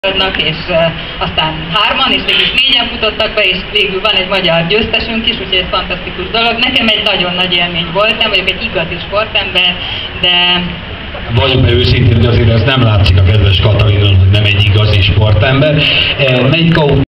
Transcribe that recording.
és aztán 3-an, és végül 4-en futottak be, és végül van egy magyar győztesünk is, úgyhogy ez fantasztikus dolog. Nekem egy nagyon nagy élmény volt, nem vagyok egy igazi sportember, de... Valljuk be őszintén, hogy azért ez nem látszik a kedves Katalinon, hogy nem egy igazi sportember. Melyik